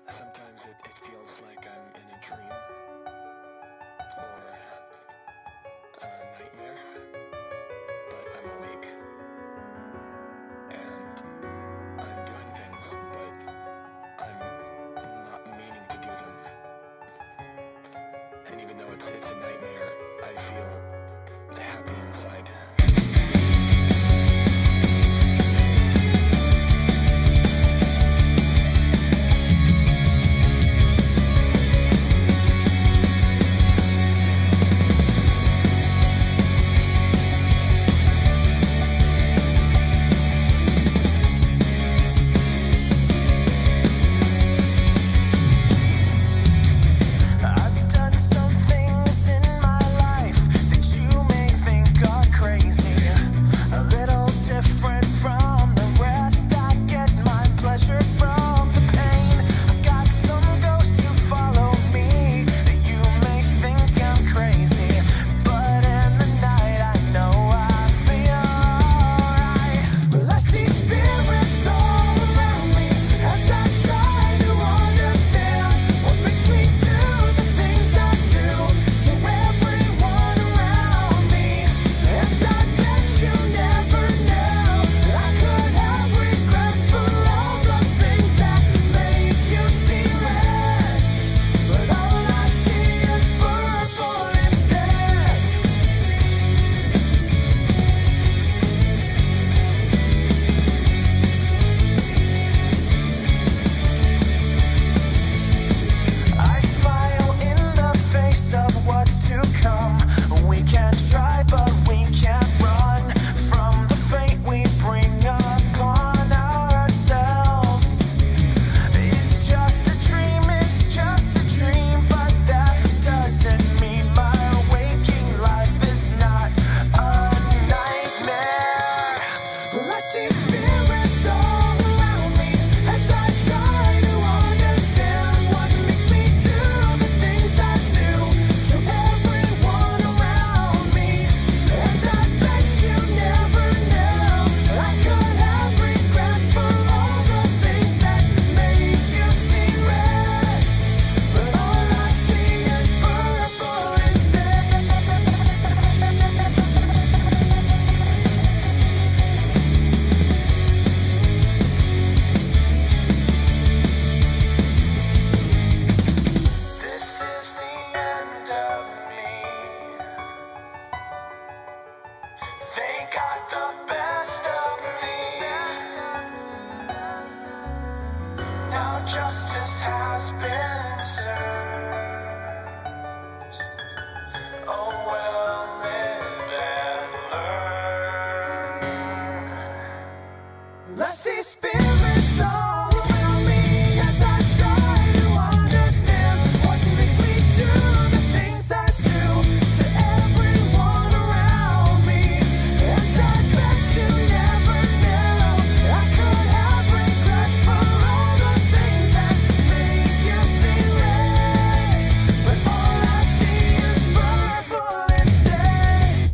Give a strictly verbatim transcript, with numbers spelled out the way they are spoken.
Sometimes it, it feels like I'm in a dream or a nightmare, but I'm awake and I'm doing things, but I'm not meaning to do them. And even though it's, it's a nightmare, I feel happy inside. Justice has been served. Oh, well, live and learn. I see spirits all around me as I try to understand what makes me do the things I do to everyone around me. And I bet you never knew I could have regrets for all the things that make you see red. But all I see is purple instead.